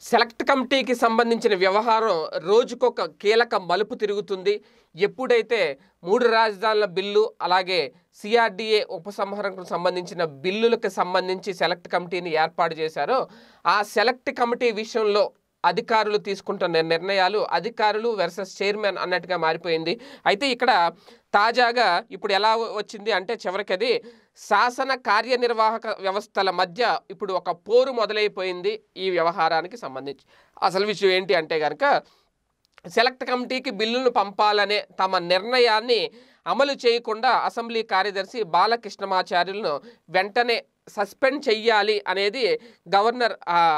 Select కమిటీకి సంబంధించిన వ్యవహారం రోజుకొక కీలక మలుపు తిరుగుతుంది. ఎప్పుడైతే 3 రాజధానుల బిల్లు అలాగే సిఆర్డీఏ ఉపసంహరణకు సంబంధించిన బిల్లులకు సంబంధించి సెలెక్ట్ కమిటీని ఏర్పాటు చేశారో ఆ సెలెక్ట్ కమిటీ విషయంలో అధికారులు తీసుకుంటున్న నిర్ణయాలు అధికారులు వర్సెస్ చైర్మన్ అన్నట్టుగా మారిపోయింది. అయితే ఇక్కడ తాజాగా ఇప్పుడు ఎలా వచ్చింది అంటే చివరికి అది శాసన కార్యనిర్వాహక వ్యవస్థల మధ్య ఇప్పుడు ఒక పోరు మొదలైపోయింది ఈ వ్యవహారానికి సంబంధించి. అసలు విషయం ఏంటి అంటే కనుక సెలెక్ట్ కమిటీకి బిల్లును పంపాలనే తమ నిర్ణయాన్ని అమలు చేయకుండా అసెంబ్లీ కార్యదర్శి బాలకృష్ణమాచార్యులను వెంటనే సస్పెండ్ చెయ్యాలి అనేది గవర్నర్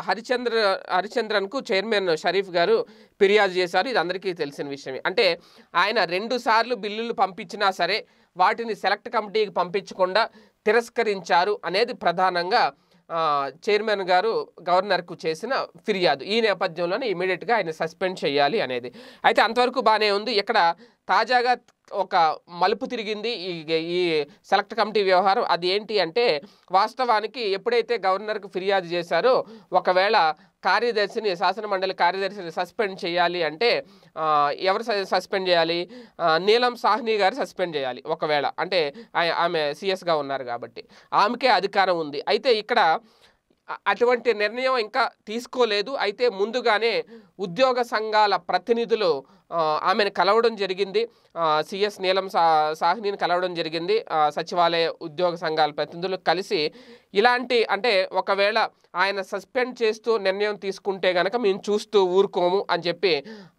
హరిచంద్రన్కు చైర్మన్ షరీఫ్ గారు ఫిర్యాదు చేశారు. ఇది అందరికీ తెలిసిన విషయమే. అంటే ఆయన 2 సార్లు బిల్లులు పంపించినా సరే వాటిని సెలెక్ట్ కమిటీకి పంపించకుండా తిరస్కరించారు అనేది ప్రధానంగా చైర్మన్ గారు గవర్నర్కు చేసిన ఫిర్యాదు. ఈ నేపథ్యంలోనే ఇమీడియట్గా ఆయన సస్పెండ్ చేయాలి అనేది. అయితే అంతవరకు బాగానే ఉంది. ఇక్కడ తాజాగా ఒక మలుపు తిరిగింది ఈ సెలెక్ట్ కమిటీ వ్యవహారం. అది ఏంటి అంటే వాస్తవానికి ఎప్పుడైతే గవర్నర్కు ఫిర్యాదు చేశారో ఒకవేళ కార్యదర్శిని శాసనమండలి కార్యదర్శిని సస్పెండ్ చేయాలి అంటే ఎవరు సస్పెండ్ చేయాలి? నీలం సాహ్ని గారు సస్పెండ్ చేయాలి ఒకవేళ. అంటే ఆమె సిఎస్గా ఉన్నారు కాబట్టి ఆమెకే అధికారం ఉంది. అయితే ఇక్కడ అటువంటి నిర్ణయం ఇంకా తీసుకోలేదు. అయితే ముందుగానే ఉద్యోగ సంఘాల ప్రతినిధులు ఆమెను కలవడం జరిగింది. సిఎస్ నీలం సాహ్నిని కలవడం జరిగింది. సచివాలయ ఉద్యోగ సంఘాల ప్రతినిధులు కలిసి ఇలాంటి అంటే ఒకవేళ ఆయన సస్పెండ్ చేస్తూ నిర్ణయం తీసుకుంటే కనుక మేము చూస్తూ ఊరుకోము అని చెప్పి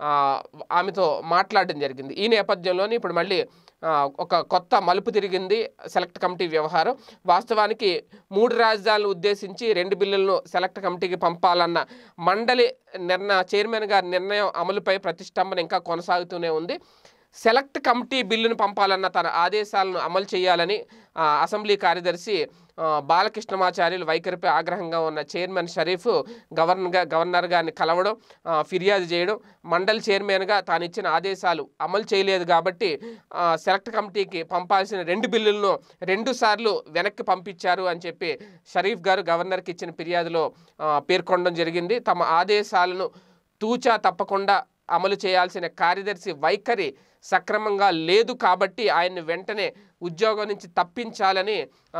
ఆమెతో మాట్లాడడం జరిగింది. ఈ నేపథ్యంలోనే ఇప్పుడు మళ్ళీ ఒక కొత్త మలుపు తిరిగింది సెలెక్ట్ కమిటీ వ్యవహారం. వాస్తవానికి 3 రాజధానులు ఉద్దేశించి 2 బిల్లులను సెలెక్ట్ కమిటీకి పంపాలన్న మండలి చైర్మన్ గారి నిర్ణయం అమలుపై ప్రతిష్టంభన ఇంకా కొనసాగుతూనే ఉంది. సెలెక్ట్ కమిటీ బిల్లును పంపాలన్న తన ఆదేశాలను అమలు చేయాలని అసెంబ్లీ కార్యదర్శి బాలకృష్ణమాచార్యులు వైఖరిపై ఆగ్రహంగా ఉన్న చైర్మన్ షరీఫ్ గవర్నర్ గారిని కలవడం, ఫిర్యాదు చేయడం, మండలి చైర్మన్గా తాను ఇచ్చిన ఆదేశాలు అమలు చేయలేదు కాబట్టి సెలెక్ట్ కమిటీకి పంపాల్సిన 2 బిల్లులను 2 సార్లు వెనక్కి పంపించారు అని చెప్పి షరీఫ్ గారు గవర్నర్కి ఇచ్చిన ఫిర్యాదులో పేర్కొనడం జరిగింది. తమ ఆదేశాలను తూచా తప్పకుండా అమలు చేయాల్సిన కార్యదర్శి వైఖరి సక్రమంగా లేదు కాబట్టి ఆయన్ని వెంటనే ఉద్యోగం నుంచి తప్పించాలని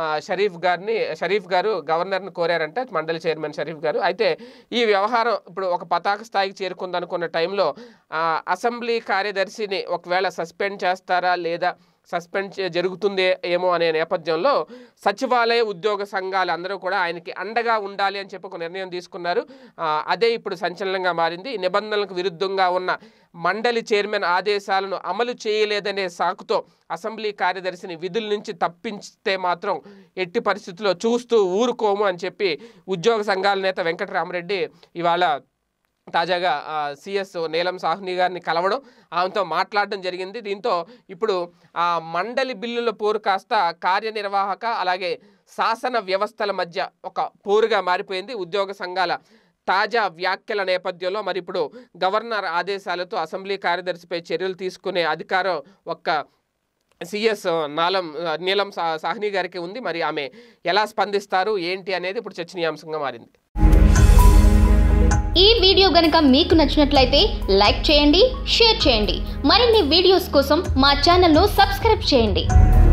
షరీఫ్ గారు గవర్నర్ని కోరారంట, మండలి చైర్మన్ షరీఫ్ గారు. అయితే ఈ వ్యవహారం ఇప్పుడు ఒక పతాక స్థాయికి చేరుకుందనుకున్న టైంలో అసెంబ్లీ కార్యదర్శిని ఒకవేళ సస్పెండ్ చేస్తారా లేదా సస్పెండ్ జరుగుతుంది ఏమో అనే నేపథ్యంలో సచివాలయ ఉద్యోగ సంఘాలు అందరూ కూడా ఆయనకి అండగా ఉండాలి అని చెప్పి ఒక నిర్ణయం తీసుకున్నారు. అదే ఇప్పుడు సంచలనంగా మారింది. నిబంధనలకు విరుద్ధంగా ఉన్న మండలి చైర్మన్ ఆదేశాలను అమలు చేయలేదనే సాకుతో అసెంబ్లీ కార్యదర్శిని విధుల నుంచి తప్పించితే మాత్రం ఎట్టి పరిస్థితుల్లో చూస్తూ ఊరుకోము అని చెప్పి ఉద్యోగ సంఘాల నేత వెంకటరామరెడ్డి ఇవాళ తాజాగా సిఎస్ నీలం సాహ్ని గారిని కలవడం, ఆమెతో మాట్లాడడం జరిగింది. దీంతో ఇప్పుడు ఆ మండలి బిల్లుల పోరు కాస్త కార్యనిర్వాహక అలాగే శాసన వ్యవస్థల మధ్య ఒక పోరుగా మారిపోయింది. ఉద్యోగ సంఘాల తాజా వ్యాఖ్యల నేపథ్యంలో మరి ఇప్పుడు గవర్నర్ ఆదేశాలతో అసెంబ్లీ కార్యదర్శిపై చర్యలు తీసుకునే అధికారం ఒక్క సిఎస్ నీలం సాహ్ని గారికి ఉంది. మరి ఆమె ఎలా స్పందిస్తారు ఏంటి అనేది ఇప్పుడు చర్చనీయాంశంగా మారింది. ఈ వీడియో గనుక మీకు నచ్చినట్లయితే లైక్ చేయండి, షేర్ చేయండి. మరిన్ని వీడియోస్ కోసం మా ఛానల్ను సబ్స్క్రైబ్ చేయండి.